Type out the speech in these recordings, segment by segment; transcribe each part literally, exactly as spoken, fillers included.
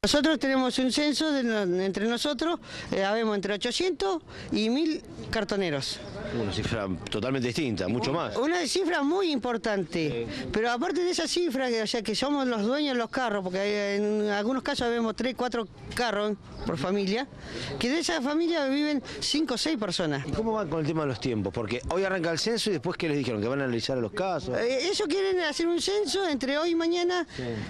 Nosotros tenemos un censo de, entre nosotros, eh, habemos entre ochocientos y mil cartoneros. Una cifra totalmente distinta, mucho más. Una cifra muy importante, sí. Pero aparte de esa cifra, o sea que somos los dueños de los carros, porque en algunos casos vemos tres, cuatro carros por familia, que de esa familia viven cinco o seis personas. ¿Y cómo van con el tema de los tiempos? Porque hoy arranca el censo y después, ¿qué les dijeron? ¿Que van a analizar los casos? Eh, ellos quieren hacer un censo entre hoy y mañana,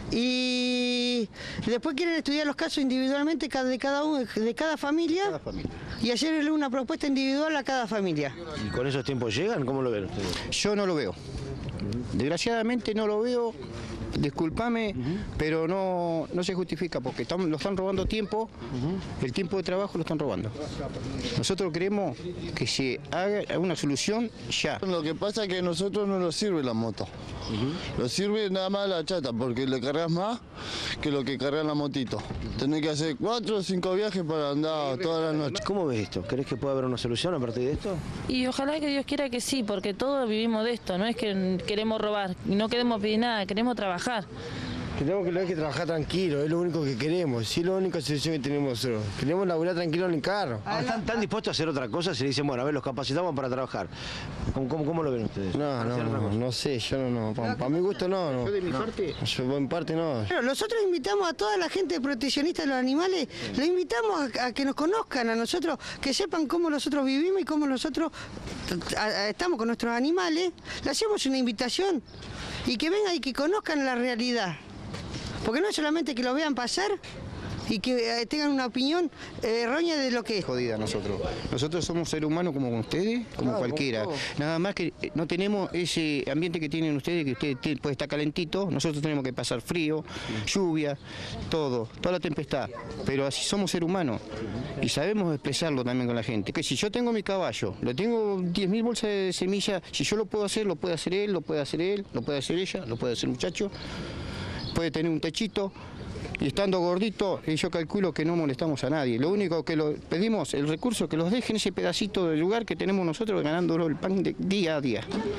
sí. Y después quieren estudiar los casos individualmente de cada uno, de cada familia, cada familia, y hacerle una propuesta individual a cada familia. ¿Y con esos tiempos llegan? ¿Cómo lo ven ustedes? Yo no lo veo. Desgraciadamente no lo veo. Discúlpame, uh-huh. pero no, no se justifica porque están, lo están robando tiempo, uh-huh. el tiempo de trabajo lo están robando. Nosotros queremos que se haga una solución ya. Lo que pasa es que a nosotros no nos sirve la moto, uh-huh. nos sirve nada más la chata porque le cargas más que lo que carga la motito. Tenés que hacer cuatro o cinco viajes para andar toda la noche. ¿Cómo ves esto? ¿Crees que puede haber una solución a partir de esto? Y ojalá que Dios quiera que sí, porque todos vivimos de esto, no es que queremos robar, no queremos pedir nada, queremos trabajar. Tenemos que, hay que trabajar tranquilo, es lo único que queremos, sí es la única solución que tenemos nosotros. Queremos laburar tranquilo en el carro. Ah, ¿Están tan dispuestos a hacer otra cosa? Se le dicen, bueno, a ver, los capacitamos para trabajar. ¿Cómo, cómo, cómo lo ven ustedes? No, no, no, no sé, yo no, no. Para, para mi gusto no, no. ¿Yo de mi no. parte? Yo en parte no. Pero nosotros invitamos a toda la gente proteccionista de los animales, sí. Le invitamos a, a que nos conozcan a nosotros, que sepan cómo nosotros vivimos y cómo nosotros a, a, estamos con nuestros animales. Le hacemos una invitación y que vengan y que conozcan la realidad. Porque no es solamente que lo vean pasar y que eh, tengan una opinión eh, errónea de lo que es. Jodida nosotros. Nosotros somos seres humanos como ustedes, como claro, cualquiera. Como Nada más que no tenemos ese ambiente que tienen ustedes, que ustedes puede estar calentito, nosotros tenemos que pasar frío, lluvia, todo, toda la tempestad. Pero así somos seres humanos y sabemos expresarlo también con la gente. Que si yo tengo mi caballo, le tengo diez mil bolsas de semilla, si yo lo puedo hacer, lo puede hacer él, lo puede hacer él, lo puede hacer ella, lo puede hacer el muchacho. Puede tener un techito y estando gordito, y yo calculo que no molestamos a nadie. Lo único que lo pedimos, el recurso, que los dejen ese pedacito de lugar que tenemos nosotros ganándolo el pan de día a día.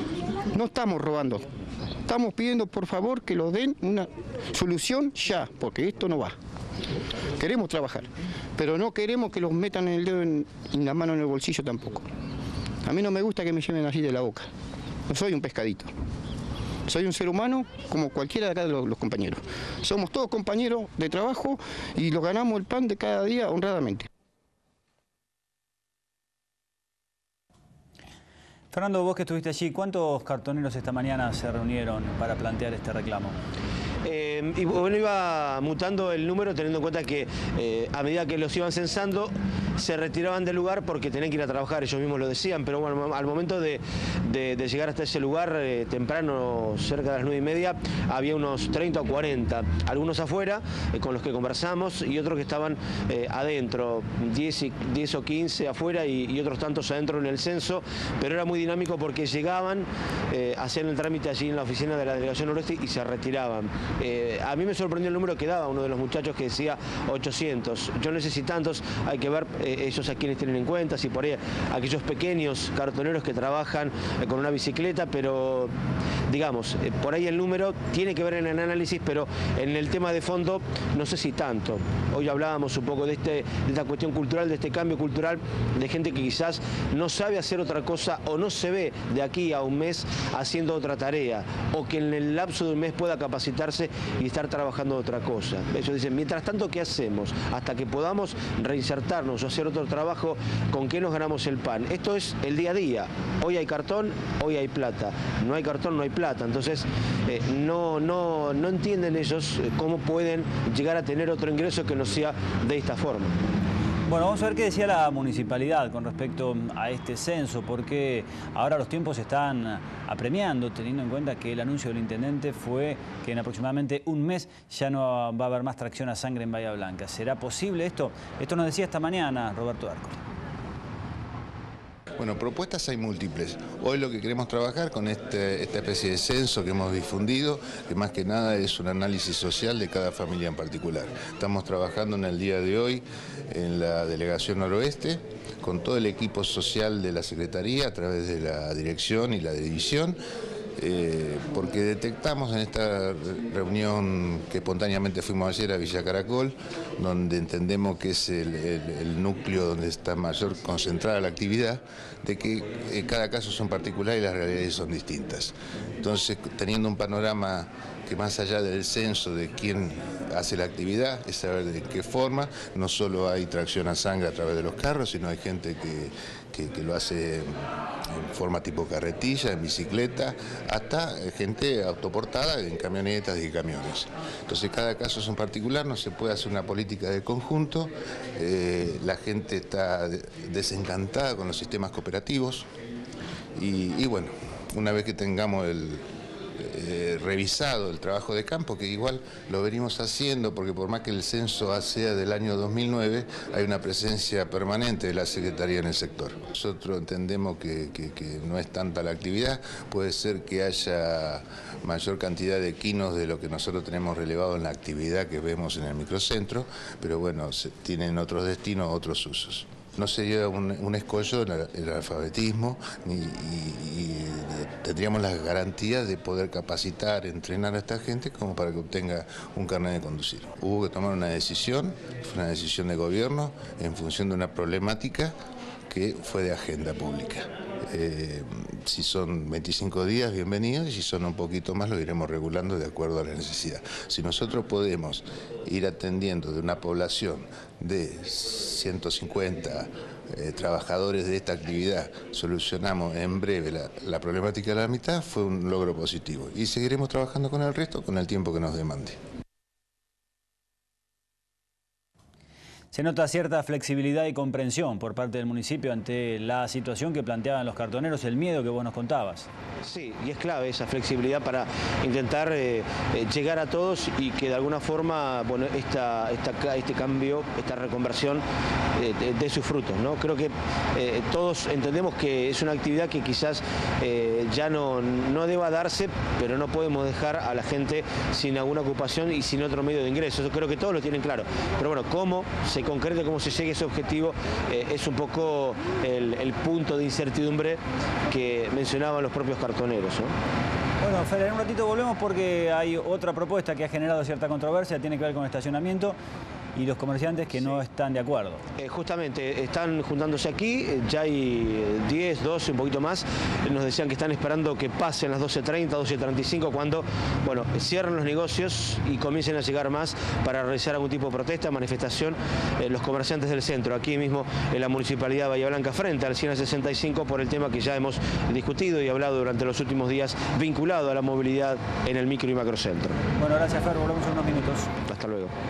No estamos robando, estamos pidiendo por favor que los den una solución ya, porque esto no va. Queremos trabajar, pero no queremos que los metan el dedo en, en la mano en el bolsillo tampoco. A mí no me gusta que me lleven así de la boca. No soy un pescadito. Soy un ser humano como cualquiera de acá de los, los compañeros. Somos todos compañeros de trabajo y los ganamos el pan de cada día honradamente. Fernando, vos que estuviste allí, ¿cuántos cartoneros esta mañana se reunieron para plantear este reclamo? Eh, y bueno, iba mutando el número teniendo en cuenta que eh, a medida que los iban censando se retiraban del lugar porque tenían que ir a trabajar, ellos mismos lo decían, pero bueno, al momento de, de, de llegar hasta ese lugar eh, temprano, cerca de las nueve y media, había unos treinta o cuarenta, algunos afuera eh, con los que conversamos y otros que estaban eh, adentro, diez o quince afuera y, y otros tantos adentro en el censo, pero era muy dinámico porque llegaban, eh, hacían el trámite allí en la oficina de la Delegación Noroeste y se retiraban. Eh, a mí me sorprendió el número que daba uno de los muchachos que decía ochocientos. Yo no sé si tantos, hay que ver eh, esos a quienes tienen en cuenta, si por ahí aquellos pequeños cartoneros que trabajan eh, con una bicicleta, pero digamos, eh, por ahí el número tiene que ver en el análisis, pero en el tema de fondo no sé si tanto. Hoy hablábamos un poco de, este, de esta cuestión cultural, de este cambio cultural, de gente que quizás no sabe hacer otra cosa o no se ve de aquí a un mes haciendo otra tarea, o que en el lapso de un mes pueda capacitarse y estar trabajando otra cosa. Ellos dicen, mientras tanto, ¿qué hacemos? Hasta que podamos reinsertarnos o hacer otro trabajo, ¿con qué nos ganamos el pan? Esto es el día a día. Hoy hay cartón, hoy hay plata. No hay cartón, no hay plata. Entonces, eh, no, no, no entienden ellos cómo pueden llegar a tener otro ingreso que no sea de esta forma. Bueno, vamos a ver qué decía la municipalidad con respecto a este censo, porque ahora los tiempos se están apremiando, teniendo en cuenta que el anuncio del intendente fue que en aproximadamente un mes ya no va a haber más tracción a sangre en Bahía Blanca. ¿Será posible esto? Esto nos decía esta mañana Roberto Arco. Bueno, propuestas hay múltiples. Hoy lo que queremos trabajar con este, esta especie de censo que hemos difundido, que más que nada es un análisis social de cada familia en particular. Estamos trabajando en el día de hoy en la Delegación Noroeste, con todo el equipo social de la Secretaría, a través de la dirección y la división, eh, porque detectamos en esta reunión que espontáneamente fuimos ayer a Villa Caracol, donde entendemos que es el, el, el núcleo donde está mayor concentrada la actividad, de que eh, cada caso son particulares y las realidades son distintas. Entonces, teniendo un panorama que más allá del censo de quién hace la actividad, es saber de qué forma, no solo hay tracción a sangre a través de los carros, sino hay gente que, que, que lo hace en forma tipo carretilla, en bicicleta, hasta gente autoportada en camionetas y camiones. Entonces cada caso es un particular, no se puede hacer una política de conjunto, eh, la gente está desencantada con los sistemas cooperativos y, y bueno, una vez que tengamos el Eh, revisado el trabajo de campo, que igual lo venimos haciendo, porque por más que el censo sea del año dos mil nueve, hay una presencia permanente de la Secretaría en el sector. Nosotros entendemos que, que, que no es tanta la actividad, puede ser que haya mayor cantidad de quinos de lo que nosotros tenemos relevado en la actividad que vemos en el microcentro, pero bueno, se, tienen otros destinos, otros usos. No sería un, un escollo el, el alfabetismo ni, y, y tendríamos las garantías de poder capacitar, entrenar a esta gente como para que obtenga un carnet de conducir. Hubo que tomar una decisión, fue una decisión de gobierno en función de una problemática que fue de agenda pública. Eh, si son veinticinco días, bienvenidos, y si son un poquito más lo iremos regulando de acuerdo a la necesidad. Si nosotros podemos ir atendiendo de una población de ciento cincuenta eh, trabajadores de esta actividad, solucionamos en breve la, la problemática de la mitad, fue un logro positivo. Y seguiremos trabajando con el resto con el tiempo que nos demande. Se nota cierta flexibilidad y comprensión por parte del municipio ante la situación que planteaban los cartoneros, el miedo que vos nos contabas. Sí, y es clave esa flexibilidad para intentar eh, llegar a todos y que de alguna forma, bueno, esta, esta, este cambio, esta reconversión eh, dé sus frutos, ¿no? Creo que eh, todos entendemos que es una actividad que quizás eh, ya no, no deba darse, pero no podemos dejar a la gente sin alguna ocupación y sin otro medio de ingreso. Eso creo que todos lo tienen claro. Pero bueno, cómo se concreta, cómo se llegue a ese objetivo, eh, es un poco el, el punto de incertidumbre que mencionaban los propios cartoneros, ¿no? Bueno, Fer, en un ratito volvemos porque hay otra propuesta que ha generado cierta controversia, tiene que ver con estacionamiento y los comerciantes que sí no están de acuerdo. Eh, justamente, están juntándose aquí, ya hay diez, doce, un poquito más. Nos decían que están esperando que pasen las doce treinta, doce treinta y cinco, cuando, bueno, cierren los negocios y comiencen a llegar más para realizar algún tipo de protesta, manifestación, eh, los comerciantes del centro, aquí mismo en la Municipalidad de Bahía Blanca, frente al cien sesenta y cinco, por el tema que ya hemos discutido y hablado durante los últimos días, vinculado a la movilidad en el micro y macrocentro. Bueno, gracias, Fer, volvemos en unos minutos. Hasta luego.